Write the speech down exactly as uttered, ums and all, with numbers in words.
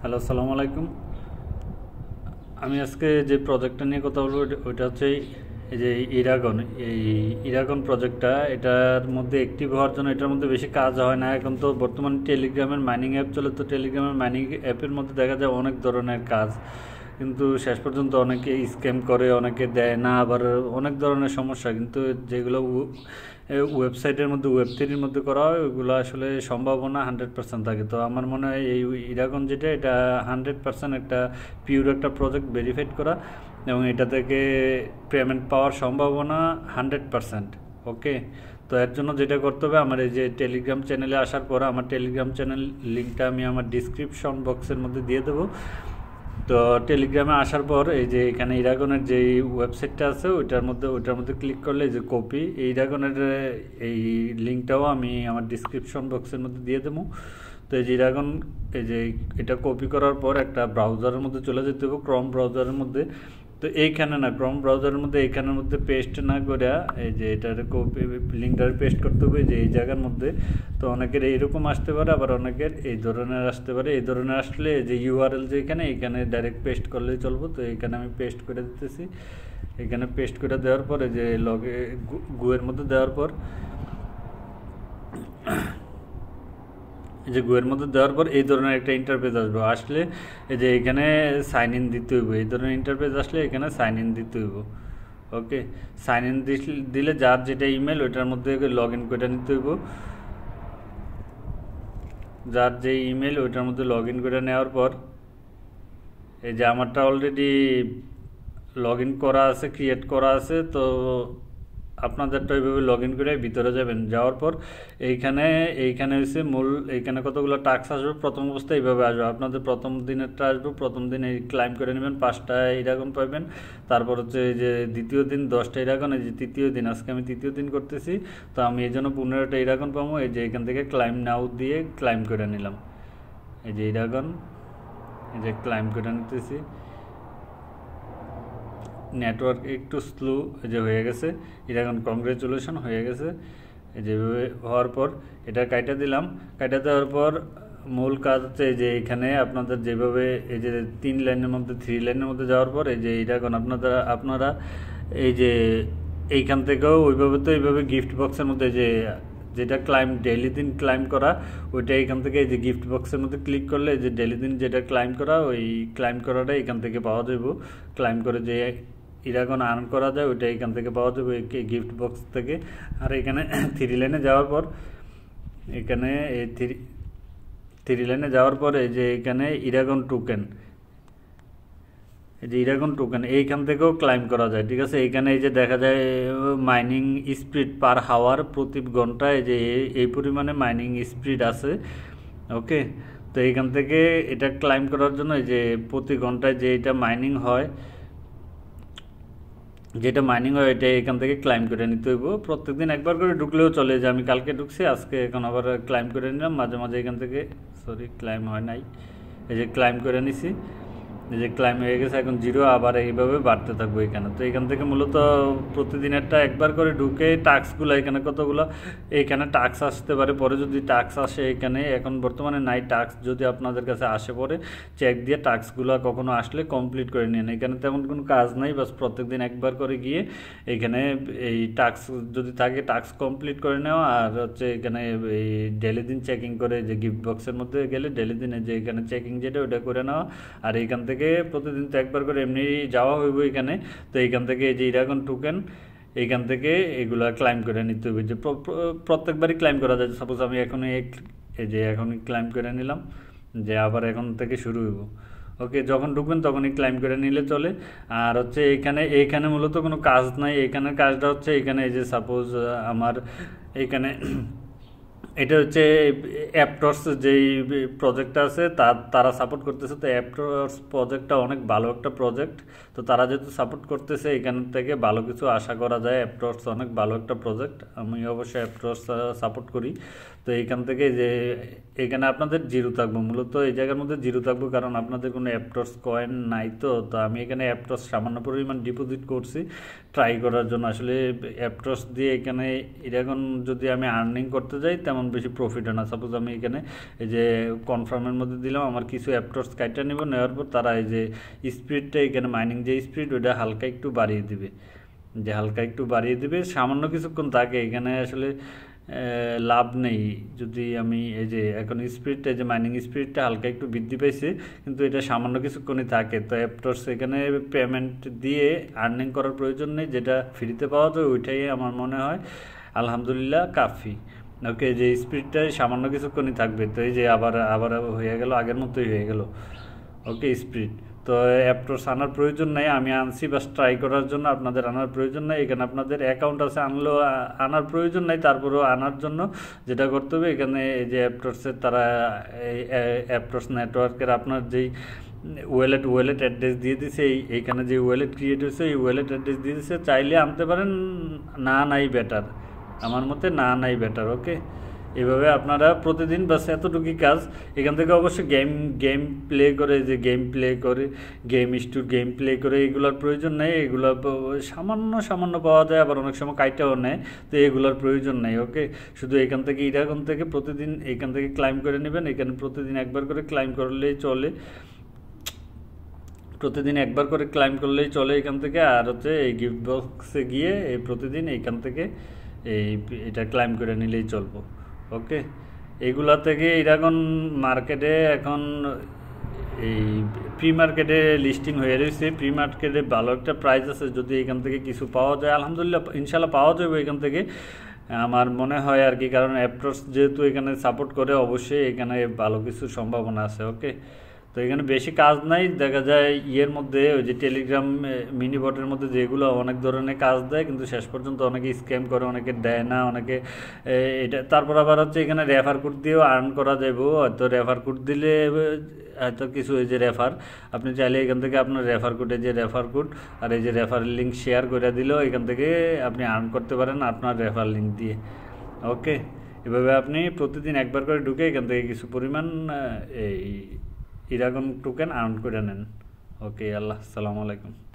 Hello, আসসালামু আলাইকুম। আমি আজকে যে প্রজেক্টটা নিয়ে কথা বলবো ওইটা ওইটা হচ্ছে এই যে ইরাগন। এই ইরাগন প্রজেক্টটা, এটার মধ্যে অ্যাক্টিভ হওয়ার জন্য এটার মধ্যে বেশি কাজ হয় না। এখন তো বর্তমানে টেলিগ্রামের মাইনিং অ্যাপ চলে, তো টেলিগ্রামের মাইনিং অ্যাপের মধ্যে দেখা যায় অনেক ধরনের কাজ, কিন্তু শেষ পর্যন্ত অনেকে স্ক্যাম করে, অনেকে দেয় না, আবার অনেক ধরনের সমস্যা। কিন্তু যেগুলো ওয়েবসাইটের মধ্যে ওয়েব থ্রির মধ্যে করা হয় ওইগুলো আসলে সম্ভাবনা হান্ড্রেড পার্সেন্ট থাকে। তো আমার মনে হয় এই ইরাগন যেটা, এটা হান্ড্রেড পার্সেন্ট একটা পিওর একটা প্রজেক্ট ভেরিফাইড করা, এবং এটা থেকে পেমেন্ট পাওয়ার সম্ভাবনা হান্ড্রেড পার্সেন্ট। ওকে, তো এর জন্য যেটা করতে হবে, আমার এই যে টেলিগ্রাম চ্যানেলে আসার পর আমার টেলিগ্রাম চ্যানেল লিঙ্কটা আমি আমার ডিসক্রিপশন বক্সের মধ্যে দিয়ে দেবো। তো টেলিগ্রামে আসার পর এই যে এখানে ইরাগনের যে ওয়েবসাইটটা আছে ওইটার মধ্যে ওইটার মধ্যে ক্লিক করলে এই যে কপি, এই ইরাগনের এই লিঙ্কটাও আমি আমার ডিসক্রিপশন বক্সের মধ্যে দিয়ে দেবো। তো এই যে ইরাগন, এই যে এটা কপি করার পর একটা ব্রাউজারের মধ্যে চলে যেতে হবে, ক্রম ব্রাউজারের মধ্যে। তো এইখানে না, ক্রম ব্রাউজারের মধ্যে এইখানের মধ্যে পেস্ট না করে এই যে এটার কপি লিঙ্কটার পেস্ট করতে হবে যে এই জায়গার মধ্যে। তো অনেকের এইরকম আসতে পারে, আবার অনেকের এই ধরনের আসতে পারে। এই ধরনের আসলে যে ইউআরএল যে এখানে এখানে ডাইরেক্ট পেস্ট করলেই চলবো। তো এখানে আমি পেস্ট করে দিতেছি। এখানে পেস্ট করে দেওয়ার পরে যে লগে গুয়ের মধ্যে দেওয়ার পর এই যে গুয়ের মধ্যে দেওয়ার পর এই ধরনের একটা ইন্টারফেস আসবে। আসলে এই যে এখানে সাইন ইন দিতে হইব, এই ধরনের ইন্টারফেস আসলে এখানে সাইন ইন দিতে হইব। ওকে, সাইন ইন দিলে যার যেটা ইমেল ওইটার মধ্যে লগ ইন করে নিতে হইব। যার যে ইমেল ওইটার মধ্যে লগ ইন করে নেওয়ার পর এই যে আমারটা অলরেডি লগ ইন করা আছে, ক্রিয়েট করা আছে। তো আপনাদেরটা ওইভাবে লগ ইন করে ভিতরে যাবেন। যাওয়ার পর এইখানে এইখানে হচ্ছে মূল, এইখানে কতগুলো টাস্ক আসবে। প্রথম অবস্থায় এইভাবে আসবে, আপনাদের প্রথম দিনেরটা আসবে। প্রথম দিন এই ক্লাইম করে নেবেন, পাঁচটা ইরাগন পাবেন। তারপর হচ্ছে এই যে দ্বিতীয় দিন দশটা ইরাগন, এই যে তৃতীয় দিন, আজকে আমি তৃতীয় দিন করতেছি, তো আমি এই জন্য পনেরোটা ইরাগন পাবো। এই যে এখান থেকে ক্লাইম নাও দিয়ে ক্লাইম করে নিলাম। এই যে ইরাগন, এই যে ক্লাইম করে নিতেছি। নেটওয়ার্ক একটু স্লো যে হয়ে গেছে, এটা এখন কংগ্রেচুলেশন হয়ে গেছে। যেভাবে হওয়ার পর এটা কাইটা দিলাম। কাইটা দেওয়ার পর মূল কাজ হচ্ছে যে এখানে আপনাদের যেভাবে এই যে তিন লাইনের মধ্যে থ্রি লাইনের মধ্যে যাওয়ার পর এই যে এটা এখন আপনারা আপনারা এই যে এইখান থেকেও ওইভাবে, তো এইভাবে গিফট বক্সের মধ্যে যে যেটা ক্লাইম ডেইলি দিন ক্লাইম করা ওইটা এখান থেকে এই যে গিফট বক্সের মধ্যে ক্লিক করলে যে ডেইলি দিন যেটা ক্লাইম করা ওই ক্লাইম করাটা এখান থেকে পাওয়া যাবে। ক্লাইম করে যে ইরাগন আর্ন করা যায় ওইটা এখান থেকে পাওয়া যাবে গিফট বক্স থেকে। আর এখানে থ্রি লাইনে যাওয়ার পর এখানে এই থ্রি থ্রি লাইনে যাওয়ার পর এই যে এখানে ইরাগন টোকেন, এই যে ইরাগন টোকেন এইখান থেকেও ক্লাইম করা যায়। ঠিক আছে, এইখানে এই যে দেখা যায় মাইনিং স্পিড পার হাওয়ার, প্রতি ঘন্টায় যে এই পরিমাণে মাইনিং স্পিড আছে। ওকে, তো এইখান থেকে এটা ক্লাইম করার জন্য এই যে প্রতি ঘন্টায় যে এটা মাইনিং হয়, যেটা মাইনিং হয় এটা এখান থেকে ক্লাইম করে নিতে হইব। প্রত্যেকদিন একবার করে ঢুকলেও চলে, যে আমি কালকে ঢুকছি, আজকে এখন আবার ক্লাইম করে নিলাম। মাঝে মাঝে এখান থেকে সরি ক্লাইম হয় নাই, এই যে ক্লাইম করে নিছি, এই যে ক্লাইম হয়ে গেছে। এখন জিরো আবার এইভাবে বাড়তে থাকবো এখানে। তো এখান থেকে মূলত প্রতিদিনেরটা একবার করে ঢুকে টাস্কগুলো এখানে কতগুলো এইখানে টাস্ক আসতে পারে, পরে যদি টাস্ক আসে এখানে, এখন বর্তমানে নাই টাস্ক, যদি আপনাদের কাছে আসে পরে চেক দিয়ে টাস্কগুলো কখনো আসলে কমপ্লিট করে নিন। এখানে তেমন কোনো কাজ নাই, বাস প্রত্যেকদিন একবার করে গিয়ে এখানে এই টাস্ক যদি থাকে টাস্ক কমপ্লিট করে নেওয়া, আর হচ্ছে এখানে এই ডেলি দিন চেকিং করে যে গিফট বক্সের মধ্যে গেলে ডেলি দিনে যে এখানে চেকিং যেটা ওটা করে নেওয়া। আর এইখান থেকে প্রতিদিন তো একবার করে এমনি যাওয়া হইব এখানে। তো এইখান থেকে এই যে ইরাগন টোকেন এইখান থেকে এগুলা ক্লাইম করে নিতে হবে, যে প্রত্যেকবারই ক্লাইম করা যায়। সাপোজ আমি এখন এই যে এখন ক্লাইম করে নিলাম, যে আবার এখন থেকে শুরু হইব। ওকে, যখন ঢুকবেন তখনই ক্লাইম করে নিলে চলে। আর হচ্ছে এইখানে এইখানে মূলত কোনো কাজ নাই। এইখানে কাজটা হচ্ছে এখানে এই যে সাপোজ আমার এইখানে এটা হচ্ছে অ্যাপটর্স যেই প্রজেক্টটা আছে তার তারা সাপোর্ট করতেছে। তো অ্যাপটর্স প্রজেক্টটা অনেক ভালো একটা প্রজেক্ট, তো তারা যেহেতু সাপোর্ট করতেছে এখান থেকে ভালো কিছু আশা করা যায়। অ্যাপটর্স অনেক ভালো একটা প্রজেক্ট, আমি অবশ্যই অ্যাপটর্স সাপোর্ট করি। তো এইখান থেকে যে এখানে আপনাদের জিরো থাকবে, মূলত এই জায়গার মধ্যে জিরো থাকবে কারণ আপনাদের কোনো অ্যাপটস কয়েন নাই। তো তো আমি এখানে অ্যাপটস সামান্য পরিমাণ ডিপোজিট করছি ট্রাই করার জন্য। আসলে অ্যাপটস দিয়ে এখানে এরকম যদি আমি আর্নিং করতে যাই তেমন বেশি প্রফিট হয় না। সাপোজ আমি এখানে এই যে কনফার্মের মধ্যে দিলাম, আমার কিছু অ্যাপটস কাইটা নিব, নেওয়ার পর তারা এই যে স্পিডটা এখানে মাইনিং যে স্পিড ওইটা হালকা একটু বাড়িয়ে দিবে, যে হালকা একটু বাড়িয়ে দিবে সামান্য কিছুক্ষণ থাকে। এখানে আসলে লাভ নেই যদি আমি এই যে এখন স্পিডটা যে মাইনিং স্পিডটা হালকা একটু বৃদ্ধি পাইছে, কিন্তু এটা সামান্য কিছুক্ষণই থাকে। তো অ্যাপটস এখানে পেমেন্ট দিয়ে আর্নিং করার প্রয়োজন নেই, যেটা ফ্রিতে পাওয়া যায় ওইটাই আমার মনে হয় আলহামদুলিল্লাহ কাফি। ওকে, যে স্পিডটা সামান্য কিছুক্ষণই থাকবে। তো এই যে আবার আবার হয়ে গেল, আগের মতোই হয়ে গেল। ওকে স্পিড, তো অ্যাপটস আনার প্রয়োজন নেই, আমি আনছি বাস ট্রাই করার জন্য, আপনাদের আনার প্রয়োজন নেই। এখানে আপনাদের অ্যাকাউন্ট আছে, আনলেও আনার প্রয়োজন নেই। তারপরেও আনার জন্য যেটা করতে হবে, এখানে এই যে অ্যাপটসের তারা অ্যাপটস নেটওয়ার্কের আপনার যেই ওয়ালেট ওয়ালেট অ্যাড্রেস দিয়ে দিছে, এই এইখানে যে ওয়ালেট ক্রিয়েট হয়েছে এই ওয়ালেট অ্যাড্রেস দিয়ে দিছে, চাইলে আনতে পারেন, না নাই বেটার, আমার মতে না নাই বেটার। ওকে, এভাবে আপনারা প্রতিদিন বাস এতটুকুই কাজ। এখান থেকে অবশ্যই গেম গেম প্লে করে, যে গেম প্লে করে গেম স্টুর গেম প্লে করে এগুলোর প্রয়োজন নেই। এগুলো সামান্য সামান্য পাওয়া যায়, আবার অনেক সময় কাইটাও নেয়, তো এগুলোর প্রয়োজন নেই। ওকে, শুধু এখান থেকে ইরাগন থেকে প্রতিদিন এখান থেকে ক্লাইম করে নেবেন। এখানে প্রতিদিন একবার করে ক্লাইম করলেই চলে, প্রতিদিন একবার করে ক্লাইম করলেই চলে এখান থেকে। আর হচ্ছে এই গিফট বক্সে গিয়ে এই প্রতিদিন এইখান থেকে এই এটা ক্লাইম করে নিলেই চলবো। ওকে, এইগুলা থেকে এরকম মার্কেটে এখন এই প্রি মার্কেটে লিস্টিং হয়ে রয়েছে, প্রি মার্কেটে ভালো একটা প্রাইস আছে। যদি এখান থেকে কিছু পাওয়া যায় আলহামদুলিল্লাহ ইনশাল্লাহ পাওয়া যাবে এখান থেকে, আমার মনে হয় আর কি। কারণ অ্যাপটস যেহেতু এখানে সাপোর্ট করে, অবশ্যই এখানে ভালো কিছুর সম্ভাবনা আছে। ওকে, তো এখানে বেশি কাজ নাই, দেখা যায় ইয়ের মধ্যে ওই যে টেলিগ্রাম মিনি বটের মধ্যে যেগুলো অনেক ধরনের কাজ দেয়, কিন্তু শেষ পর্যন্ত অনেকে স্ক্যাম করে, অনেকে দেয় না, অনেকে এটা। তারপর আবার হচ্ছে এখানে রেফার কোড দিয়েও আর্ন করা যাবে। হয়তো রেফার কোড দিলে হয়তো কিছু এই যে রেফার, আপনি চাইলে এখান থেকে আপনার রেফার কোডে যে রেফার কোড আর এই যে রেফার লিঙ্ক শেয়ার করে দিলেও এখান থেকে আপনি আর্ন করতে পারেন আপনার রেফার লিঙ্ক দিয়ে। ওকে, এভাবে আপনি প্রতিদিন একবার করে ঢুকে এখান থেকে কিছু পরিমাণ এই ইরাগন টোকেন আর্ন করে নেন। ওকে, আল্লাহ আসসালামু আলাইকুম।